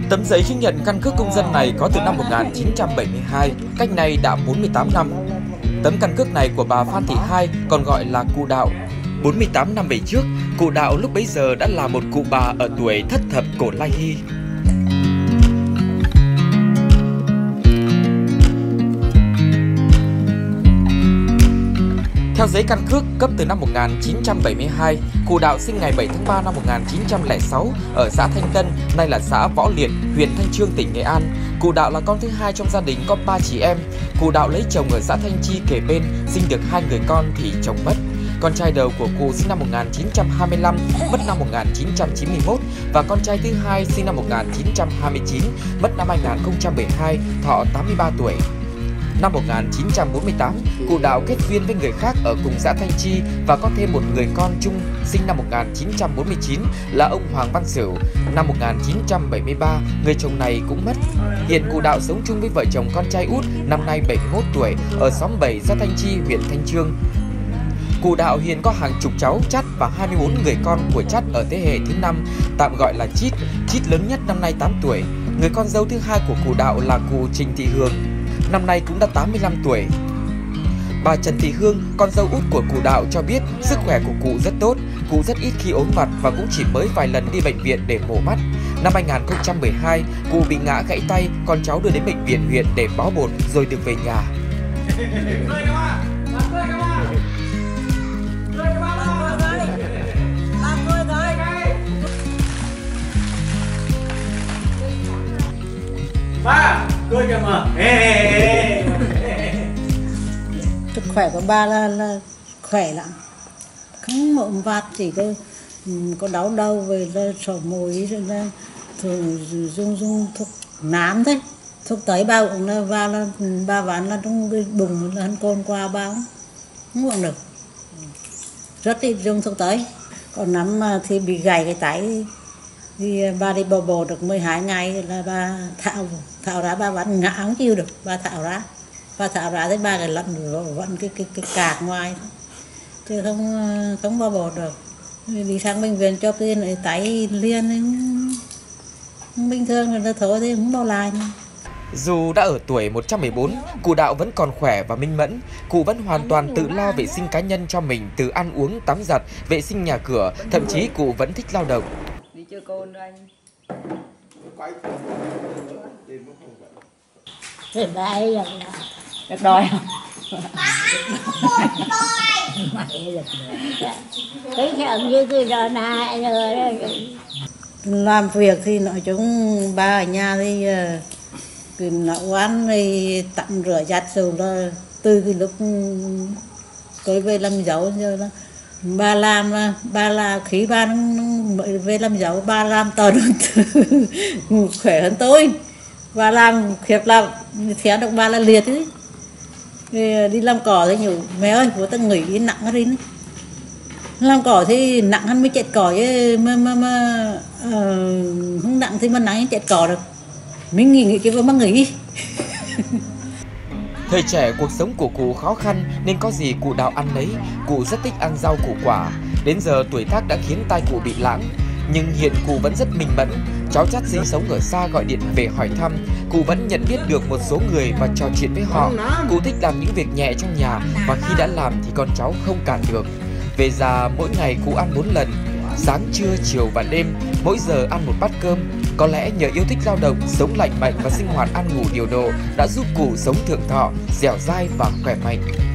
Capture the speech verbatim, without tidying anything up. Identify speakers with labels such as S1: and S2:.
S1: Tấm giấy chứng nhận căn cước công dân này có từ năm một nghìn chín trăm bảy mươi hai, cách nay đã bốn mươi tám năm. Tấm căn cước này của bà Phan Thị Hai, còn gọi là cụ Đạo. bốn mươi tám năm về trước, cụ Đạo lúc bấy giờ đã là một cụ bà ở tuổi thất thập cổ lai hy. Theo giấy căn cước cấp từ năm một nghìn chín trăm bảy mươi hai, cụ Đạo sinh ngày bảy tháng ba năm một nghìn chín trăm lẻ sáu ở xã Thanh Tân, nay là xã Võ Liệt, huyện Thanh Chương, tỉnh Nghệ An. Cụ Đạo là con thứ hai trong gia đình có ba chị em. Cụ Đạo lấy chồng ở xã Thanh Chi kề bên, sinh được hai người con thì chồng mất. Con trai đầu của cụ sinh năm một nghìn chín trăm hai mươi lăm, mất năm một nghìn chín trăm chín mươi mốt và con trai thứ hai sinh năm một nghìn chín trăm hai mươi chín, mất năm hai nghìn không trăm mười hai, thọ tám mươi ba tuổi. Năm một nghìn chín trăm bốn mươi tám, cụ Đạo kết duyên với người khác ở cùng xã Thanh Chi và có thêm một người con chung sinh năm một nghìn chín trăm bốn mươi chín là ông Hoàng Văn Sửu. Năm một nghìn chín trăm bảy mươi ba, người chồng này cũng mất. Hiện cụ Đạo sống chung với vợ chồng con trai út năm nay bảy mươi mốt tuổi ở xóm bảy xã Thanh Chi, huyện Thanh Chương. Cụ Đạo hiện có hàng chục cháu chắt và hai mươi bốn người con của chắt ở thế hệ thứ năm, tạm gọi là Chít. Chít lớn nhất năm nay tám tuổi. Người con dâu thứ hai của cụ Đạo là cụ Trình Thị Hương, năm nay cũng đã tám mươi lăm tuổi. Bà Trần Thị Hương, con dâu út của cụ Đạo cho biết sức khỏe của cụ rất tốt, cụ rất ít khi ốm vặt và cũng chỉ mới vài lần đi bệnh viện để mổ mắt. Năm hai nghìn không trăm mười hai, cụ bị ngã gãy tay, con cháu đưa đến bệnh viện huyện để bó bột rồi được về nhà.
S2: Ba, cười kìa mà.
S3: Sức khỏe của ba là, là khỏe lắm, không mộm vặt, chỉ có có đau đầu về là sổ mũi rồi là thường dùng dùng thuốc nám thế, thuốc tẩy ba uống là ba là ba ván là trong cái bụng là hắn côn qua ba không, không uống được, rất ít dùng thuốc tẩy. Còn năm thì bị gãy cái tay thì ba đi bò bò được mười hai ngày là ba thạo thạo ra, ba vẫn ngã không chịu được, ba thạo ra ba thạo ra tới ba cái lận vẫn cái cái cái cạc ngoài chứ không không bò bò được. Đi sang bệnh viện cho tiền lại tay liền không bình thường rồi thôi thì không bao lại nữa.
S1: Dù đã ở tuổi một trăm mười bốn, cụ Đạo vẫn còn khỏe và minh mẫn. Cụ vẫn hoàn toàn tự lo vệ sinh cá nhân cho mình, từ ăn uống, tắm giặt, vệ sinh nhà cửa, thậm chí cụ vẫn thích lao động.
S4: Đi chơi côn anh.
S3: Thế đây là
S4: Được đòi không?
S3: cái chậm như cái đó này rồi. Làm việc thì nói chung ba ở nhà thì cứ nấu ăn thì tắm rửa giặt rồi là từ cái lúc tôi về làm dấu rồi là ba làm là ba là khi ba về làm dấu ba làm toàn khỏe hơn tôi, ba làm khiếp làm theo được ba là liệt ấy. Đi làm cỏ thì nhiều mẹ ơi bố ta nghỉ nặng hết đi, làm cỏ thì nặng hơn mới chết cỏ chứ mà mà mà uh, không nặng thì mà nặng chết cỏ được, mình nghỉ nghỉ cái mà nghỉ.
S1: Thời trẻ cuộc sống của cụ khó khăn nên có gì cụ Đạo ăn lấy. Cụ rất thích ăn rau củ quả. Đến giờ tuổi tác đã khiến tai cụ bị lãng, nhưng hiện cụ vẫn rất minh mẫn. Cháu chắt sinh sống ở xa gọi điện về hỏi thăm, cụ vẫn nhận biết được một số người và trò chuyện với họ. Cụ thích làm những việc nhẹ trong nhà và khi đã làm thì con cháu không cản được. Về già mỗi ngày cụ ăn bốn lần, sáng, trưa, chiều và đêm, mỗi giờ ăn một bát cơm. Có lẽ nhờ yêu thích lao động, sống lành mạnh và sinh hoạt ăn ngủ điều độ đã giúp cụ sống thượng thọ, dẻo dai và khỏe mạnh.